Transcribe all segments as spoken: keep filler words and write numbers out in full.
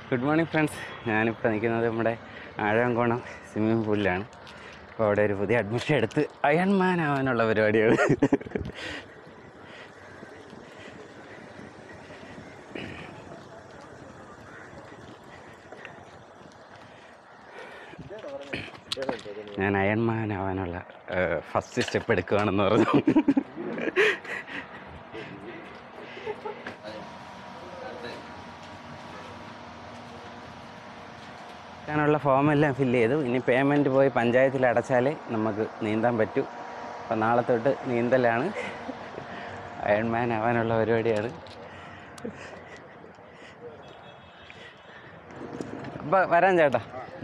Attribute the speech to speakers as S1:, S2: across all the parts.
S1: Good morning, friends. I am going to Azhamkonam swimming pool. I am going to admission to Iron Man. I am going to ഞാൻ Ironman ആവാനുള്ള first step എടുക്കുകയാണെന്ന് പറഞ്ഞു. ാനുള്ള ഫോമെല്ലാം fill ചെയ്തു. ഇനി payment പോയി പഞ്ചായത്തിൽ അടച്ചാലേ നമുക്ക് നീന്താൻ പറ്റൂ. അപ്പം നാളെ തൊട്ട് നീന്തലാണ്. അയൺമാൻ ആവാനുള്ള പരിപാടിയാണ്. അപ്പം വരാൻ ചേട്ടാ.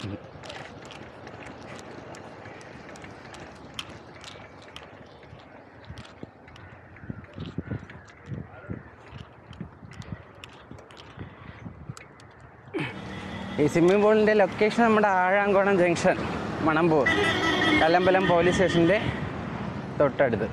S1: ഈ സ്വിമ്മിംഗ് പൂളിൻ്റെ ലൊക്കേഷൻ നമ്മുടെ ആഴാങ്കോണം ജംഗ്ഷൻ, മണമ്പൂർ കല്ലമ്പലം പോലീസ് സ്റ്റേഷൻ്റെ തൊട്ടടുത്ത്.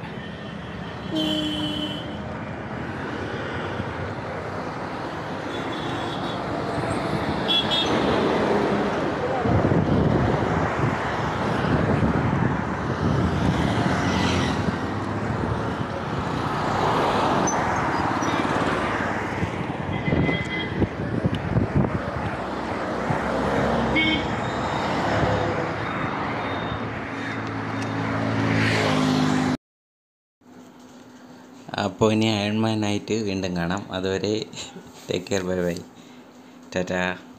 S1: അപ്പോൾ ഇനി അയൺമാനായിട്ട് വീണ്ടും കാണാം. അതുവരെ take care, bye bye, Tata.